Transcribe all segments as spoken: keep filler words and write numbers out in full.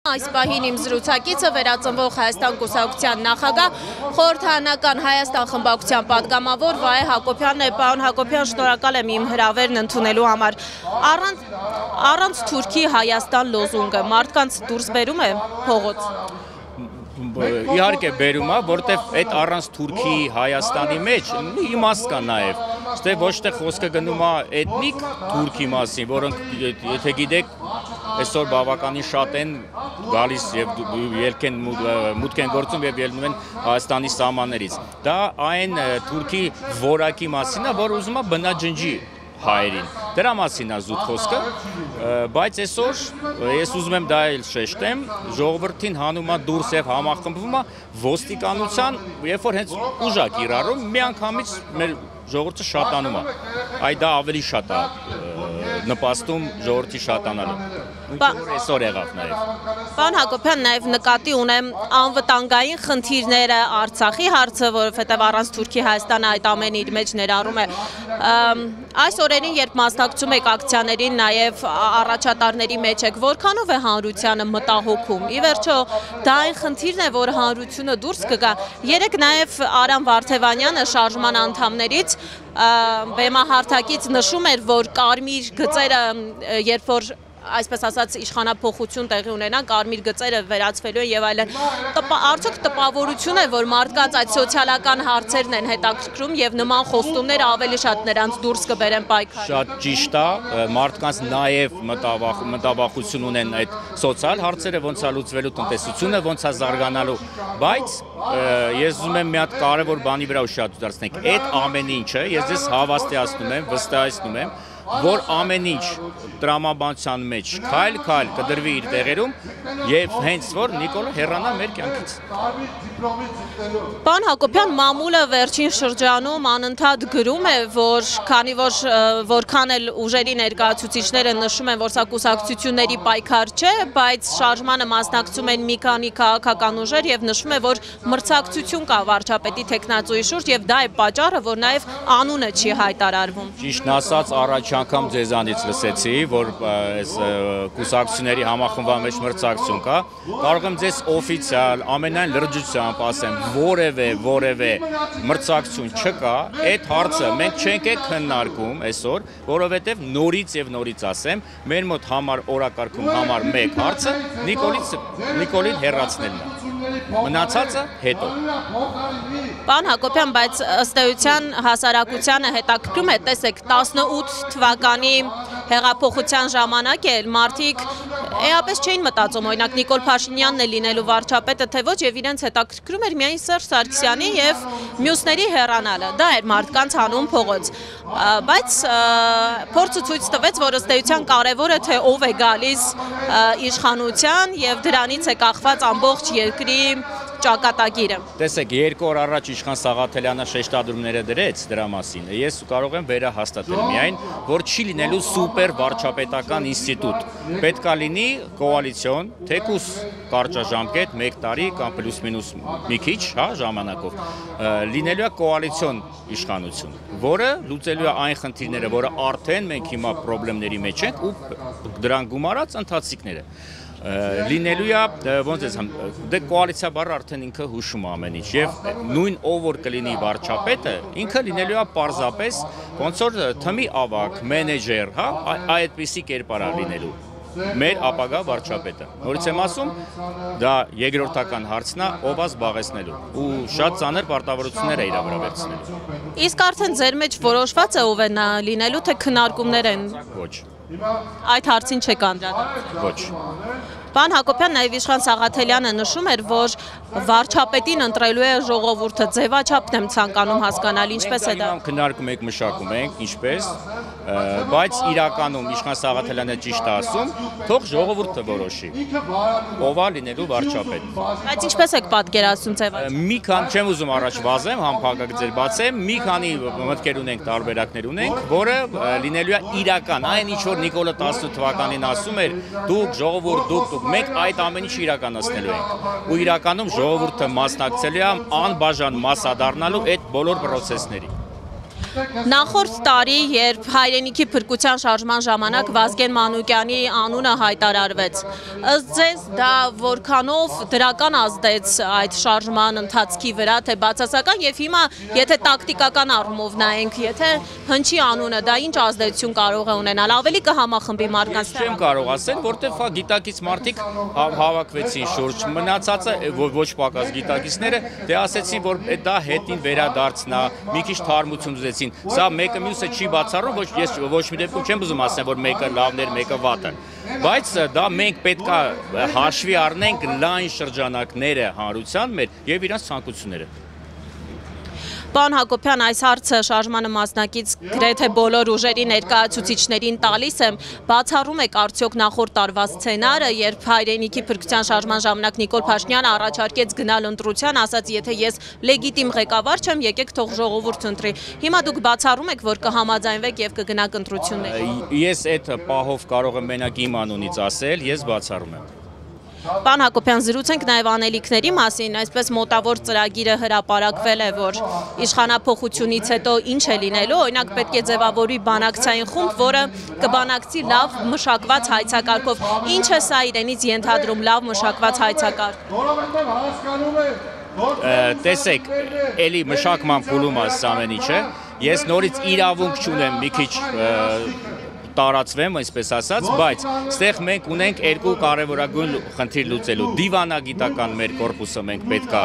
Այս պահին իմ զրուցակիցը վերածնվող Հայաստան կուսակցության նախագահ խորհրդարանական Հայաստան խմբակցության պատգամավոր Վահե Հակոբյանն է։ Պարոն Հակոբյան, շնորհակալ եմ իմ հրավերն ընդունելու համար։ Առանց առանց Թուրքի Հայաստան լոզունգը մարդկանց դուրս բերում է փողոց։ Իհարկե բերում է, որտեվ այդ առանց Թուրքի Հայաստանի մեջ իմաստ կա նաև։ Ստե ոչ թե խոսքը գնում է էթնիկ թուրքի մասին, որոնք եթե գիտեք, այսօր բավականին շատ են գալիս եւ ելք են մուտք են գործում եւ ելնում են Հայաստանի սահմաններից։ Դա այն Թուրքի որակի մասին է, որ ուզում է բնաջնջի հայերին։ Դրա մասին է զուտ խոսքը, բայց այսօր ես ուզում եմ դա էլ շեշտեմ, ժողովրդին հանում է դուրս եւ համախմբվում է ոստիկանության, երբ որ հենց ուժ է կիրառում, միանգամից մեր ժողովուրդը շատանում է։ Այ դա ավելի շատ է նպաստում ժողովրդի շատանալու։ Այսօր եղավ նաև։ Պարոն Հակոբյան, նաև նկատի ունեմ անվտանգային խնդիրները, Արցախի հարցը, որովհետև առանց Թուրքի Հայաստանը այդ ամենը իր մեջ ներառում է։ Այս օրերին, երբ մասնակցում եք ակցիաներին, նաև առաջատարների մեջ եք, որքանով է հանրությանը մտահոգում։ Ի վերջո, դա այն խնդիրն է, որ հանրությունը դուրս կգա։ Երեք նաև Արամ Վարդևանյանը շարժման անդամներից բեմահարթակից նշում էր, որ կարմիր գծերը, երբ որ այսպես ասած իշխանափոխություն տեղի ունենա, կարմիր գծերը վերածվելու են եւ այլն։ Արդյոք տպավորություն է, որ մարդկանց այդ սոցիալական հարցերն են հետաքրքրում եւ նման խոստումները ավելի շատ նրանց դուրս կբերեն պայքար։ Շատ ճիշտ է, մարդկանց նաեւ մտավախություն ունեն այդ սոցիալ հարցերը, ոնց է լուծվելու տնտեսությունը, ոնց է զարգանալու, բայց ես ուզում եմ մի հատ կարևոր բանի վրա ուշադրություն դարձնենք։ Այդ ամեն ինչը ես ձեզ հավաստիացնում եմ, վստահեցնում եմ, որ ամեն ինչ տրամաբանության մեջ քայլ-քայլ կդրվի իր տեղերում եւ հենց որ Նիկոլը հեռանա մեր կյանքից։ Պարոն Հակոբյան, մամուլը վերջին շրջանում անընդհատ գրում է, որ քանի որ որքան էլ ուժերի ներկայացուցիչները նշում են, որ սա կուսակցությունների պայքար չէ, բայց շարժմանը մասնակցում են մի քանի քաղաքական ուժեր եւ նշում է, որ մրցակցություն կա վարչապետի թեկնածուի շուրջ եւ դա է պատճառը, որ նաեւ անունը չի հայտարարվում։ Ճիշտն ասած, առաջ անգամ ձեզանից լսեցի, որ այս կուսակցությունների համախմբման մեջ մրցակցություն կա, կարող եմ ձեզ օֆիցիալ ամենայն լրջությամբ ասեմ, որևէ որևէ մրցակցություն չկա, այդ հարցը մենք չենք է քննարկում այսօր, որովհետև նորից եւ նորից ասեմ, մեր մոտ համար օրակարգում համար մեկ հարցը Նիկոլից Նիկոլին հեռացնելն է։ Մնացածը հետո։ Պարոն Հակոբյան, բայց ըստ էության հասարակությանը հետաքրքրում է, տեսեք, տասնութ թվականի հեղափոխության ժամանակ էլ մարդիկ էապես չէին մտածում, օրինակ Նիկոլ Փաշինյանն է լինելու վարչապետը, թե ոչ, եւ իրենց հետաքրքրում էր միայն Սերժ Սարգսյանի եւ մյուսների հեռանալը։ Դա էր մարդկանց հանուն փողոց։ Բայց փորձը ցույց տվեց, որ ըստ էության կարևոր է, թե ով է գալիս իշխանության եւ դրանից է կախված ամբողջ երկրի ճակատագիրը։ Տեսեք, երկու օր առաջ իշխան Սաղաթելյանը շեշտադրումները դրեց դրա մասին։ Ես կարող եմ վերահաստատել միայն, որ չի լինելու սուպեր վարչապետական ինստիտուտ։ Պետք է լինի կոալիցիոն, թեկուզ կարճաժամկետ, մեկ տարի կամ պլյուս մինուս մի քիչ, հա, ժամանակով։ Լինելու է կոալիցիոն իշխանություն, որը լուծելու է այն խնդիրները, որը արդեն մենք հիմա խնդիրների մեջ ենք ու դրան գումարած ընթացիկները։ Լինելու է, ոնց ես համ, դե կոալիցիա բառը արդեն ինքը հուշում է ամեն ինչ եւ նույն ով որ կլինի վարչապետը, ինքը լինելու է պարզապես ոնց որ թմի ավակ, մենեջեր, հա, այդպիսի կերպար է լինելու մեր ապագա վարչապետը։ Նորից եմ ասում, դա երկրորդական հարցն է, ով է զբաղեցնելու ու շատ ծանր պարտավորություններ է իր վրա վերցնելու։ Իսկ արդեն ձեր մեջ որոշված է ով է նա լինելու, թե քննարկումներ են։ Ոչ։ Այդ հարցին չեք անդրադառնում։ Ոչ։ Պարոն Հակոբյան, նաև իշխան Սաղաթելյանը նշում էր, որ վարչապետին ընտրելու է ժողովուրդը, ձևաչափն եմ ցանկանում հասկանալ, ինչպես է դա։ Քննարկում եք, մշակում ենք, ինչպես, բայց իրականում իշխան Սաղաթելյանը ճիշտ է ասում, թող ժողովուրդը որոշի, ով է լինելու վարչապետ։ Բայց ինչպես եք պատկերացնում ձևաչափը։ Մի քան չեմ ուզում առաջ վազեմ, համ փակագծեր բացեմ, մի քանի մտքեր ունենք, տարբերակներ ունենք, որը լինելու է իրական, այն ինչ որ Նիկոլը տասնութ թվականին ասում էր, դուք ժողովուրդ, դուք դուք մենք այդ ամեն ինչը իրականացնելու ենք ու իրականում ժողովուրդը մասնակցելու է անբաժան մաս դառնալու այդ բոլոր process-ների։ Նախորդ տարի, երբ հայրենիքի փրկության շարժման ժամանակ Վազգեն Մանուկյանի անունը հայտարարվեց, ըստ ձեզ դա որքանով դրական ազդեց այդ շարժման ընթացքի վրա, թե բացասական, եւ հիմա եթե տակտիկական առումով նայենք, եթե հնչի անունը, դա ինչ ազդեցություն կարող է ունենալ, ավելի կհամախմբի մարդկանց։ Չեմ կարող ասել, որտեղ գիտակից մարդիկ հավաքվեցին շուրջ, մնացածը ոչ պակաս գիտակիցները դե ասեցին, որ դա հետին վերադարձնա, մի քիչ թարմություն ուզեցին։ Սա մեկը մյուսը չի բացառում, ոչ ես ոչ մի դեպքում չեմ ուզում ասեմ, որ մեկը լավն էր, մեկը վատը։ Բայց դա մենք պետք է հաշվի առնենք լայն շրջանակները հանրության մեր եւ իրանց ցանկությունները։ Պարոն Հակոբյան, այս հարցը շարժմանը մասնակից գրեթե բոլոր ուժերի ներկայացուցիչներին տալիս եմ, բացառում եք արդյոք նախորդ տարվա սցենարը, երբ հայրենիքի փրկության շարժման ժամանակ Նիկոլ Փաշինյանը առաջարկեց գնալ ընտրության, ասաց, եթե ես լեգիտիմ ղեկավար չեմ, եկեք թող ժողովուրդ ընտրի։ Հիմա դուք բացառում եք, որ կհամաձայնվեք եւ կգնաք ընտրություններ։ Ես այդ պահով կարող եմ մենակ իմ անունից ասել, ես բացառում եմ։ Պարոն Հակոբյան, զրուցենք նաև անելիքների մասին, այսպես մոտավոր ծրագիրը հրապարակվել է, որ իշխանափոխությունից հետո ինչ է լինելու, օրինակ պետք է ձևավորվի բանակցային խումբ, որը կբանակցի լավ մշակված հայցակարգով։ Ինչ է սա իրենից ենթադրում լավ մշակված հայցակարգ։ Տեսեք, էլի մշակման փուլում ասած ամեն ինչը, ես նորից իրավունք չունեմ մի քիչ տարածվեմ, այսպես ասած, բայց ստեղ մենք ունենք երկու կարևորագույն խնդիր լուծելու։ Դիվանագիտական մեր կորպուսը մենք պետքա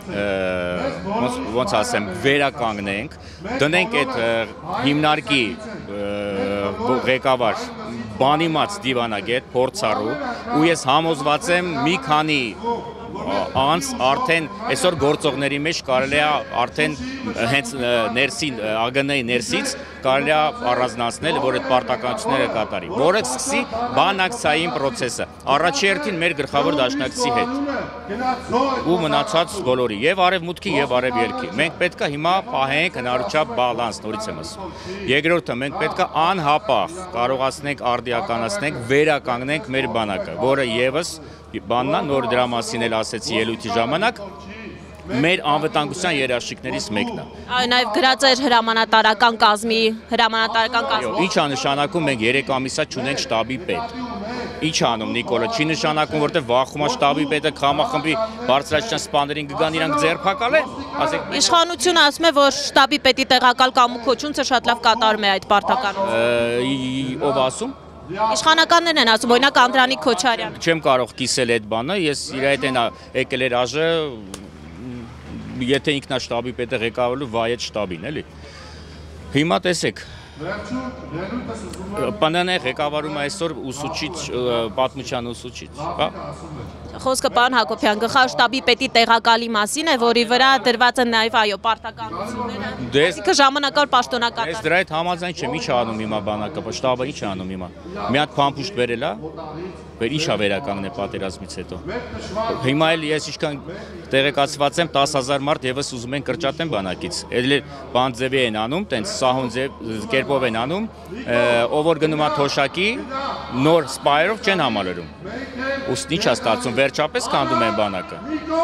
ոնց ասեմ, վերականգնենք, դնենք այդ հիմնարկի ղեկավար բանիմաց դիվանագետ, փորձառու, ու ես համոզված եմ մի քանի անց արդեն այսօր գործողների մեջ կարելի է արդեն հենց ներսին ԱԳՆ-ի ներսից կարելի է առանձնացնել, որ այդ պարտականությունները կատարի, որը սկսի բանակցային process-ը, առաջերտին մեր գլխավոր դաշնակցի հետ ու մնացած բոլորի, եւ արևմուտքի եւ արևելքի։ Մենք պետք է հիմա պահենք հնարավորինչափ բալանս, նորից եմ ասում։ Երկրորդը, մենք պետք է անհապաղ կարողացնենք արդիականացնենք, վերականգնենք մեր բանակը, որը եւս բաննա նոր դրա մասին էլ ասեցի ելույթի ժամանակ մեր անվտանգության երաշխիքներից մեկն է։ Այո, նաև գրած էր հրամանատարական կազմի, հրամանատարական կազմի։ Ինչ է նշանակում մենք երեք ամիսա չունենք շտաբի պետ։ Ինչ է անում Նիկոլը, չի նշանակում, որտեղ վախում է շտաբի պետը համախմբի բարձրաստիճան սպաներին կգան իրանք ձերբակալեն, ասեք։ Իշխանությունը ասում է, որ շտաբի պետի տեղակալ Կամու Քոչունցը շատ լավ կատարում է այդ պարտականությունը։ Ով ասում։ Իշխանականներն են ասում, օրինակ Անդրանիկ Քոչարյանը։ Չեմ կարող կիսել այդ բանը, ես իր հետ են եկել էր ԱԺ, եթե ինքնաշտաբի պետը ղեկավարելու վայ այդ շտաբին, էլի։ Հիմա տեսեք, ՊՆՆ ղեկավարում այսօր ուսուցիչ, պատմության ուսուցիչ, հա։ Խոսքը պարոն Հակոբյան, գլխաշտաբի պետի տեղակալի մասին է, որի վրա դրված են նաև այո պարտականությունները։ Այսինքն ժամանակավոր պաշտոնական։ Ես դրա հետ համաձայն չեմ, ի՞նչ է անում հիմա բանակը, շտաբը ի՞նչ է անում հիմա։ Մի հատ փամփուշտ բերել է, վեր ի՞նչ է վերականգնել պատերազմից հետո։ Հիմա էլ ես ինչքան տեղեկացված եմ տասը հազար մարդ եւս ուզում են կրճատեն բանակից։ Էլ բան ձևի են անում, տենց սահուն ձև կերպով են անում, ով որ գնում է թոշակի, նոր սպայերով չեն համալրում։ Ուստ ինչ է ստացվում, վերջապես կանդում են բանակը։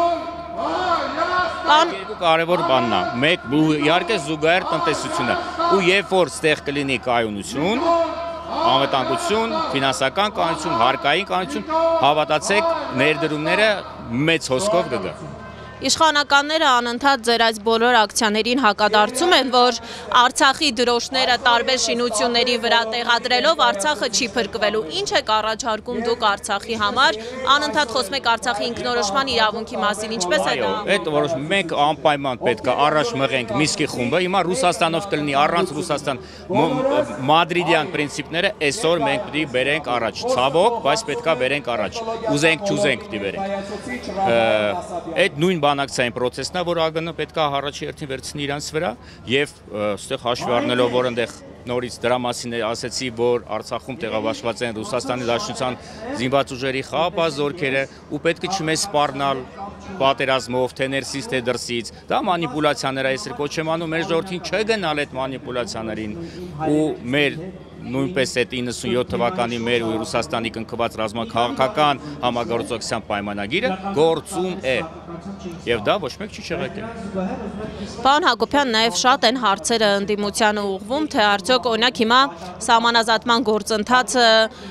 Երկու կարևոր բանն է, մեկ իհարկե զուգահեռ տնտեսությունը, ու երբ որ ստեղ կլինի կայունություն, անվտանգություն, ֆինանսական կանոնություն, հարկային կանոնություն, հավատացեք, ներդրումները մեծ հոսքով կգա։ Իշխանականները անընդհատ ձեր այս բոլոր ակցիաներին հակադարձում են, որ Արցախի դրոշները տարբեր շինությունների վրա տեղադրելով Արցախը չի փրկվելու։ Ինչ եք առաջարկում դուք Արցախի համար, անընդհատ խոսում եք Արցախի ինքնորոշման իրավունքի մասին, ինչպես է դա։ Այդ որոշ մենք անպայման պետք է առաջ մղենք Միսկի խումբը, հիմա Ռուսաստանով կլինի առանց Ռուսաստան մադրիդյան պրինցիպները այսօր մենք պետք է բերենք առաջ։ Ցավոք, բայց պետք է բերենք առաջ։ Ուզենք, չուզենք պետք է բերենք։ Այդ նույն բանակցային process-ն է, որ ԱԳՆ պետք է առաջի հերթին վերցնի իրանց վրա եւ այստեղ հաշվի առնելով, որ այնտեղ նորից դրա մասին ասեցի, որ Արցախում տեղաբաշխված են Ռուսաստանի Դաշնության զինված ուժերի խաղապահ զորքերը ու պետք է չմեզ սպառնալ պատերազմով, թե ներսից, թե դրսից։ Դա մանիպուլյացիաներ է, ես կոչեմ անում մեր ժողովրդին չգնալ այդ մանիպուլյացիաներին ու մեր նույնպես այդ իննսունյոթ թվականի մեր ու Ռուսաստանի կնքված ռազմաքաղաքական համագործակցության պայմանագիրը գործում է եւ դա ոչ մեկ չի չեղարկել։ Պարոն Հակոբյան, նաև շատ են հարցերը ընդդիմությանը ուղղվում, թե արդյոք օրինակ հիմա սահմանազատման գործընթացը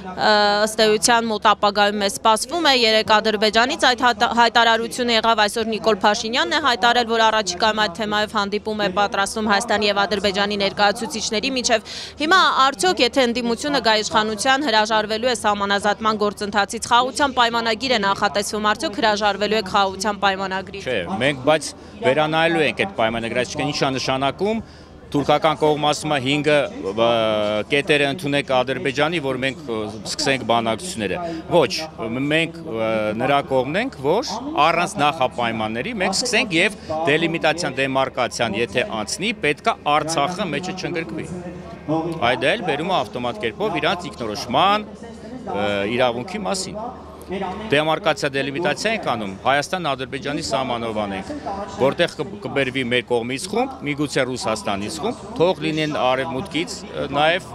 ըստ էության մոտ ապագայում է սպասվում է, երեք Ադրբեջանից այդ հայտարարությունը եղավ, այսօր Նիկոլ Փաշինյանն է հայտարարել, որ առաջիկայում այդ թեմայով հանդիպում է պատրաստում Հայաստանի եւ Ադրբեջանի ներկայացուցիչների միջև։ Հիմա արդյոք եթե ընդդիմությունը գա իշխանության հրաժարվելու է սահմանազատման գործընթացից, խաղաղության պայմանագիր է նախատեսվում, արդյոք հրաժարվելու է խաղաղության պայմանագրից։ Չէ, մենք բայց վերանայելու ենք այդ պայմանագրը, այսինքն ինչա նշանակում Թուրքական կողմը ասում է հինգ կետերը ընդունեք Ադրբեջանի, որ մենք սկսենք բանակցությունները։ Ոչ, մենք նրա կողմն ենք, որ առանց նախապայմանների մենք սկսենք եւ դելիմիտացիան, դեմարկացիան, եթե անցնի, պետքա Արցախը մեջը չընկրկվի։ Այդ էլ բերում է ավտոմատ կերպով իրանց ինքնորոշման իրավունքի մասին։ Դեմարկացիա դելիմիտացիա ենք անում Հայաստան-Ադրբեջանի սահմանով անենք, որտեղ կբերվի մեր կողմից խումբ, միգուցե Ռուսաստանից խումբ, թող լինեն արևմուտքից նաև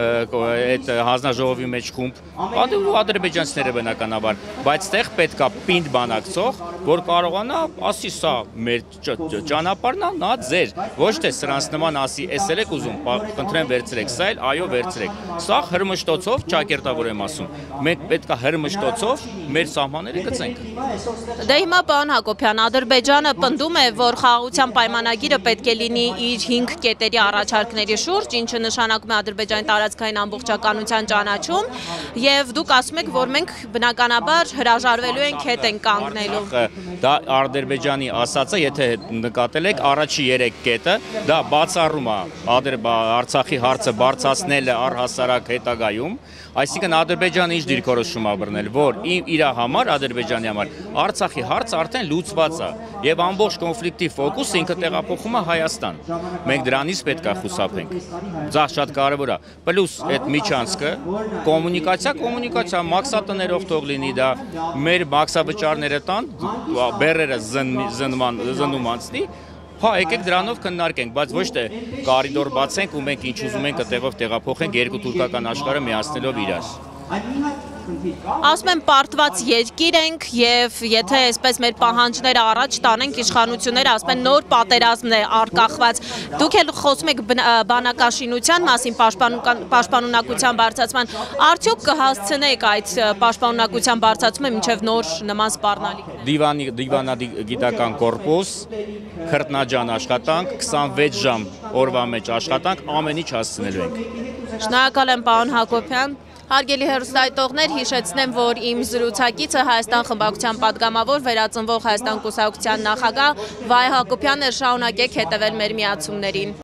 այդ հանձնաժողովի մեջ խումբ, ադրբեջանցիները բնականաբար, բայց տեղ պետքա պինդ բանակցող, որ կարողանա ասի սա մեր ճանապարհն է, նա ձեր, ոչ թե սրանց նման ասի, էս էլ եք ուզում, խնդրեմ վերցրեք, սա էլ այո վերցրեք։ Սա հրմշտոցով, ճակերտավոր եմ ասում, մենք պետքա հրմշտոցով մեր սահմանները գծենք։ Դե հիմա պարոն Հակոբյան, Ադրբեջանը պնդում է, որ խաղաղության պայմանագիրը պետք է լինի իր հինգ կետերի առաջարկների շուրջ, ինչը նշանակում է Ադրբեջանի տարածքային ամբողջականության ճանաչում, եւ դուք ասում եք, որ մենք բնականաբար հրաժարվելու ենք, հետ ենք կանգնելու։ Դա Ադրբեջանի ասածը, եթե նկատել եք, առաջի երեք կետը, դա բացառում է Արցախի հարցը բարձրացնելը առհասարակ հետագայում, այսինքն Ադրբեջանը ինչ դիրքորոշում է բռնել, որ իր համար, Ադրբեջանի համար, Արցախի հարցը արդեն լուծված է եւ ամբողջ կոնֆլիկտի ֆոկուսը ինքը տեղափոխում է Հայաստան։ Մենք դրանից պետք է խուսափենք։ Դա շատ կարեւոր է։ Պլյուս այդ միջանցքը կոմունիկացիա, կոմունիկացիա մաքսատներով թող լինի դա մեր մաքսավճարները տան, բեռերը զնման զնում անցնի։ Հա, եկեք դրանով քննարկենք, բայց ոչ թե կարիդոր բացենք ու մենք ինչ ուզում ենք այդտեղով տեղափոխենք երկու թուրքական աշխարհը միացնելով իրար։ Ասում եմ պարտված երկիր ենք եւ եթե այսպես մեր պահանջները առաջ տանենք իշխանությունները ասում են նոր պատերազմն է արկախված։ Դուք էլ խոսում եք բանակաշինության մասին, պաշտպանունակության բարձրացման, արդյոք կհասցնեք այդ պաշտպանունակության բարձրացումը մինչեւ նոր նման սպառնալիքներ։ Դիվանի դիվանագիտական կորպուս, քրտնաջան աշխատանք, քսանվեց ժամ օրվա մեջ աշխատանք, ամեն ինչ հասցնելու ենք։ Շնորհակալ եմ պարոն Հակոբյան։ Հարգելի հեռուստադիտողներ, հիշեցնեմ, որ իմ զրուցակիցը Հայաստան խմբակցության պատգամավոր վերածնվող Հայաստան կուսակցության նախագահ Վայ Հակոբյանն էր, շարունակեք հետևել մեր միացումներին։